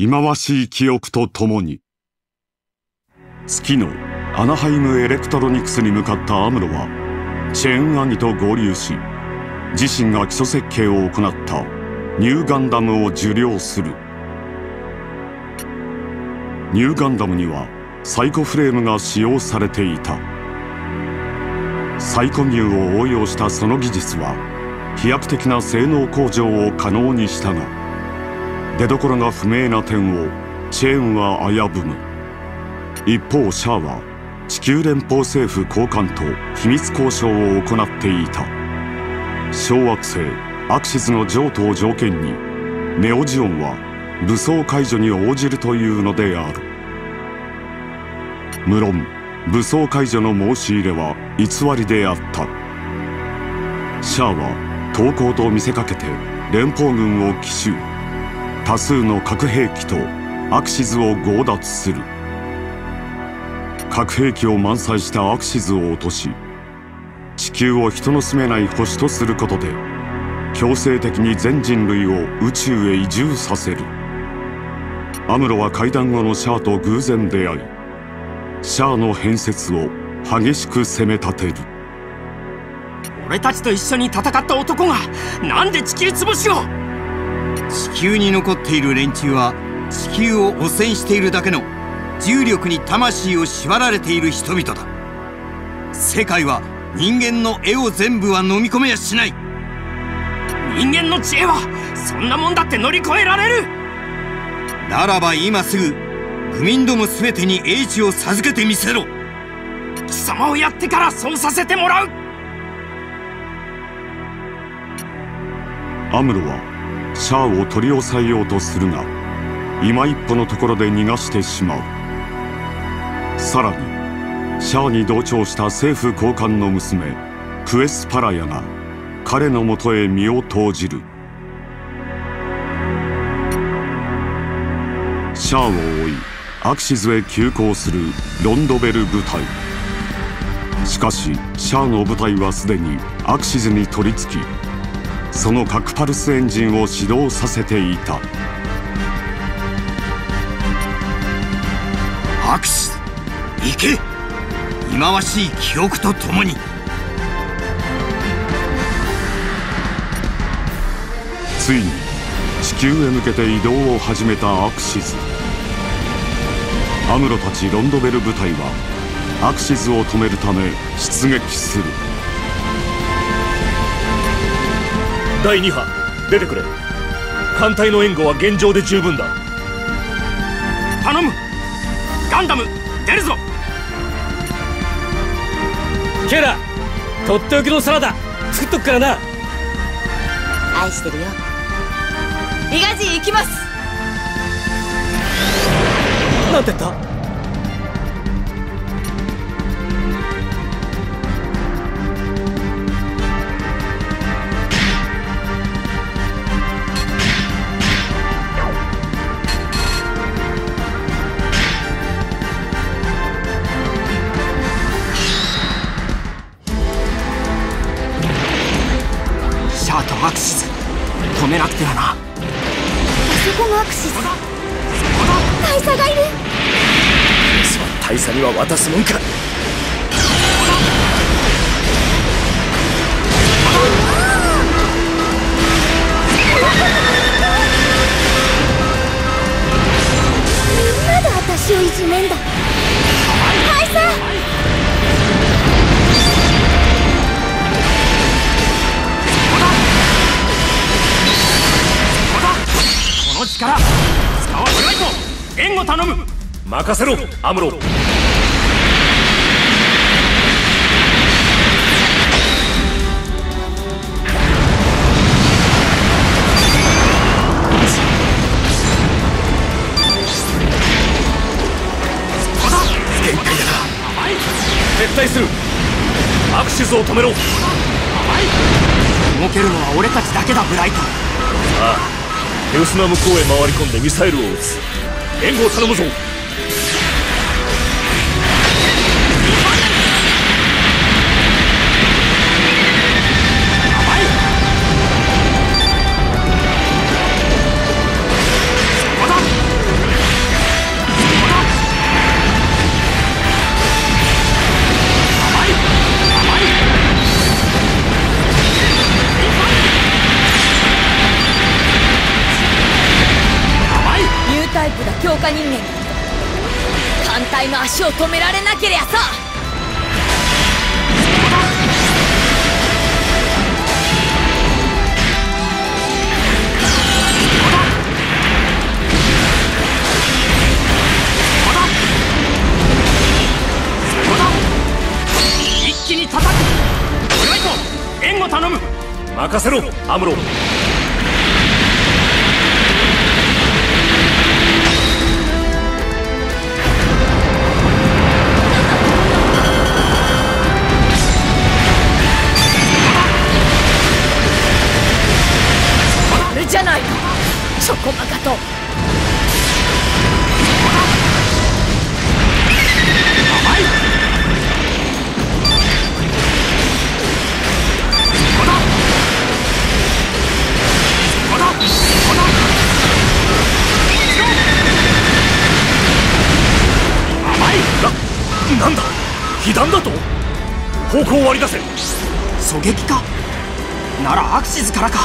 忌まわしい記憶とともに。月のアナハイムエレクトロニクスに向かったアムロはチェーンアギと合流し、自身が基礎設計を行ったニューガンダムを受領する。ニューガンダムにはサイコフレームが使用されていた。サイコミューを応用したその技術は飛躍的な性能向上を可能にしたが、出どころが不明な点をチェーンは危ぶむ。一方シャアは地球連邦政府高官と秘密交渉を行っていた。小惑星アクシズの譲渡を条件にネオジオンは武装解除に応じるというのである。無論武装解除の申し入れは偽りであった。シャアは投降と見せかけて連邦軍を奇襲、多数の核兵器とアクシズを強奪する。核兵器を満載したアクシズを落とし、地球を人の住めない星とすることで強制的に全人類を宇宙へ移住させる。アムロは会談後のシャアと偶然出会い、シャアの変説を激しく責め立てる。 俺たちと一緒に戦った男がなんで地球潰しを。 地球に残っている連中は地球を汚染しているだけの重力に魂を縛られている人々だ。世界は人間の絵を全部は飲み込めやしない。 人間の知恵はそんなもんだって乗り越えられる。 ならば今すぐ愚民ども全てに英知を授けてみせろ。 貴様をやってからそうさせてもらう。 アムロはシャアを取り押さえようとするが、今一歩のところで逃がしてしまう。さらにシャアに同調した政府高官の娘クエスパラヤが彼のもとへ身を投じる。シャアを追いアクシズへ急行するロンドベル部隊。しかしシャアの部隊はすでにアクシズに取り付き、その核パルスエンジンを始動させていた。 アクシズ行け、忌まわしい記憶とともに。 ついに地球へ向けて移動を始めたアクシズ。アムロたちロンドベル部隊はアクシズを止めるため出撃する。 第2波出てくれ。艦隊の援護は現状で十分だ。 頼む、ガンダム出るぞ。 ケラ、とっておきのサラダ作っとくからな。 愛してるよ。リガジー行きます。 なんて言った？ シャアとアクシズ止めなくてはな。 あそこのアクシズ、大佐がいる。 大佐には渡すもんか。 みんなで私をいじめんだ。大佐、 この力使わせないと。援護頼む。 任せろアムロ。 限界だな。 撤退する。アクシズを止めろ。 動けるのは俺たちだけだ、ブライト。 ああ、手薄な向こうへ回り込んでミサイルを撃つ。援護を頼むぞ。 強化人間艦隊の足を止められなけりゃさ。 一気に叩く。フライト、援護頼む。 任せろアムロ。 あれじゃないか、チョコマカと。 なんだ、被弾だと。方向を割り出せ。 狙撃か。ならアクシズからか。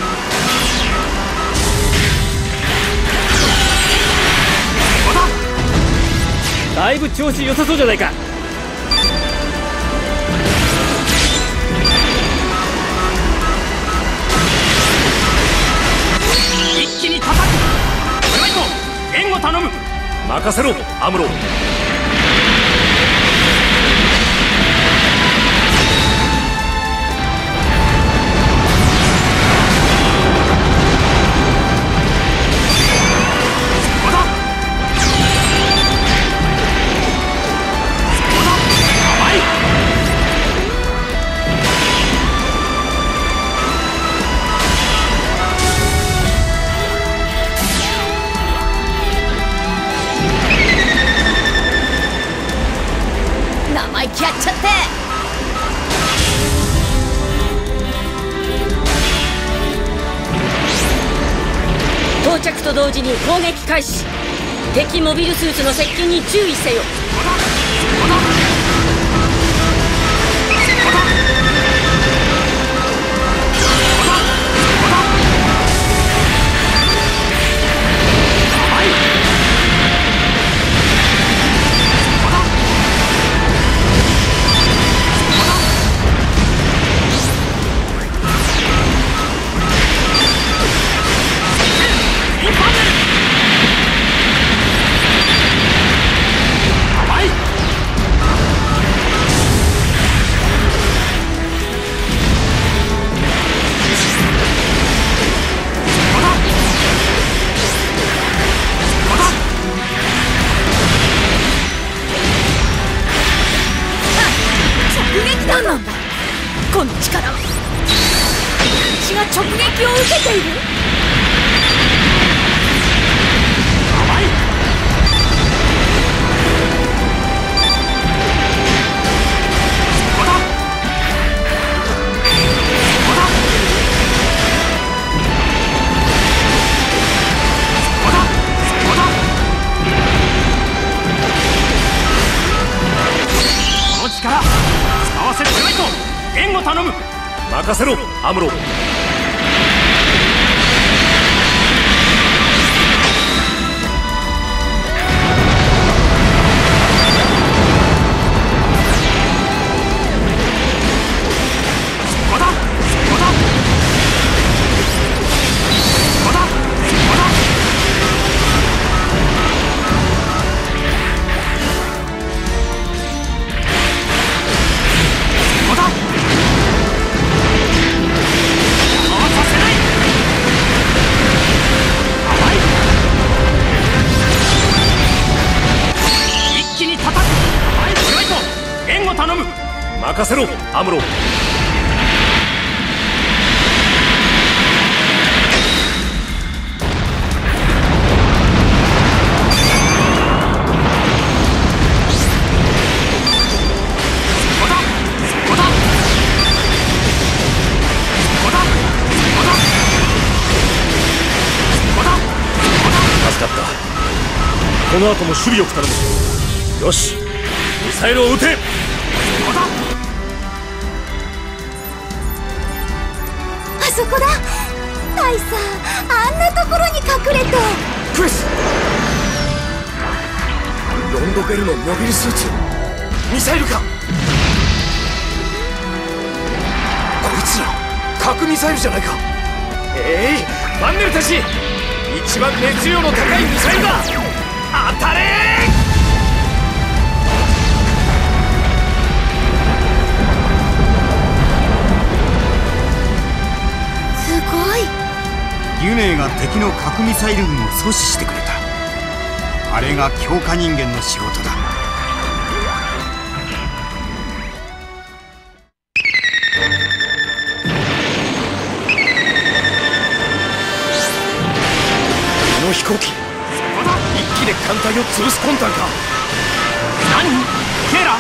だいぶ調子良さそうじゃないか。 一気に叩く。フライト、援護頼む。 任せろアムロ。 生意気やっちゃって。到着と同時に攻撃開始。敵モビルスーツの接近に注意せよ。何なんだこの力は。私が直撃を受けている。 この力使わせてないと。援護頼む。 任せろアムロ。任せろアムロ。助かった。この後も守備よく頼む。よし、ミサイルを撃て。 あそこだ。大佐、あんなところに隠れて。 プレス。 オベルのモビルスーツ、ミサイルか。こいつら核ミサイルじゃないか。ファンネルたち、一番熱量の高いミサイルだ。当たれー。 すごい。 ギュネーが敵の核ミサイル軍を阻止してくれた。あれが強化人間の仕事だ。 この飛行機、一機で艦隊を潰す魂胆か。 何？ケイラ？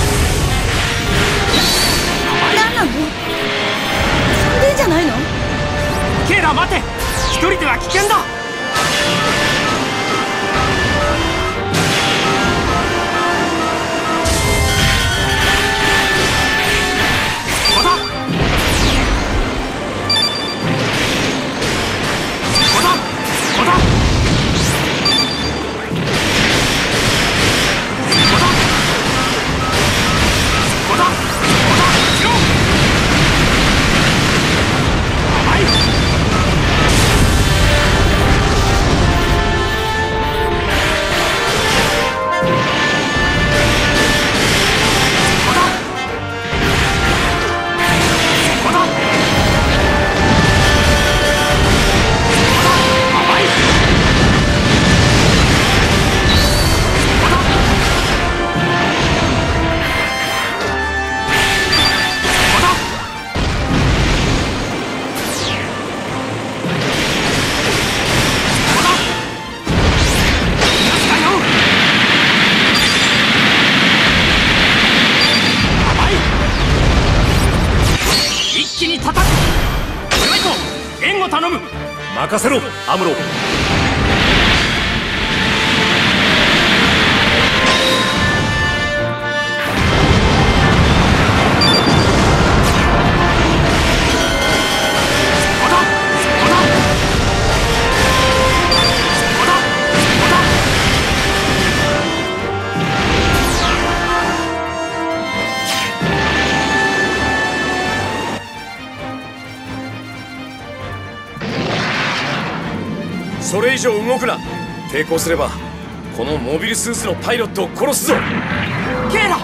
何なの？サンデーじゃないの？ ケイラ待て！一人では危険だ！ 任せろ、アムロ。 それ以上動くな。抵抗すればこのモビルスーツのパイロットを殺すぞ。 ケイラ！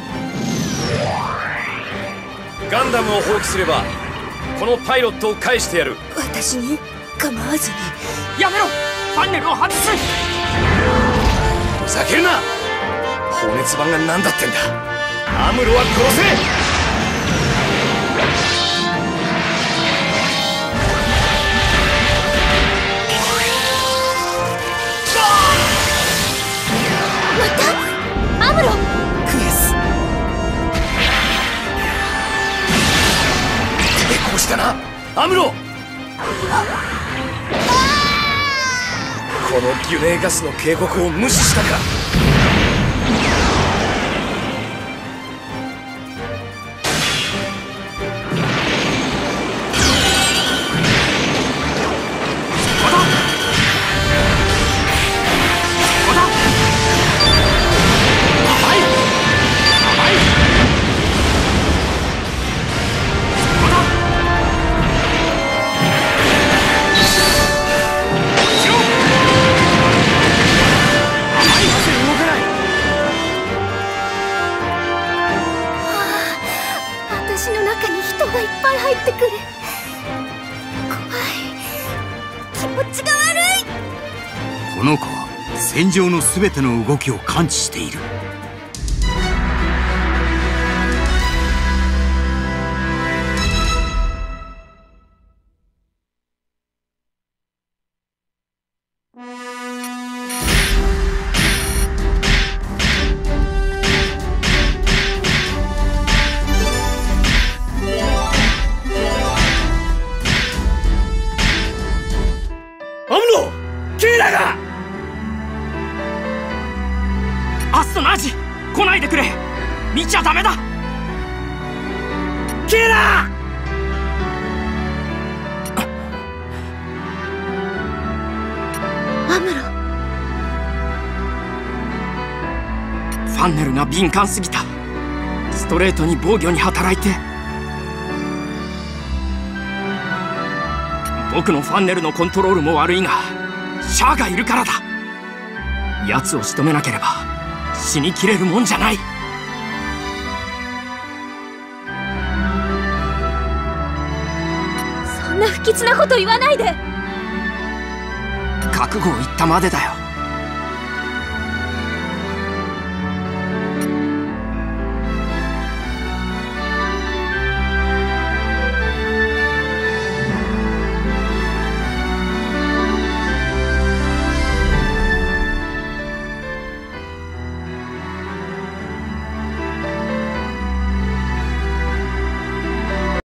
ガンダムを放棄すればこのパイロットを返してやる。 私に構わずに。 やめろ！ファンネルを外す！ ふざけるな。放熱板が何だってんだ。アムロは殺せ。 アムロ！ クエス、抵抗したな、アムロ。このギュネーガスの警告を無視したか。 私の中に人がいっぱい入ってくる。怖い。気持ちが悪い。 この子は戦場のすべての動きを感知している。 アストナージ、来ないでくれ。見ちゃダメだ。ケイラー！ アムロ。 ァンネルが敏感すぎた。ストレートに防御に働いて。僕のファンネルのコントロールも悪いがシャアがいるからだ。奴を仕留めなければ死にきれるもんじゃない。 そんな不吉なこと言わないで。 覚悟を言ったまでだよ。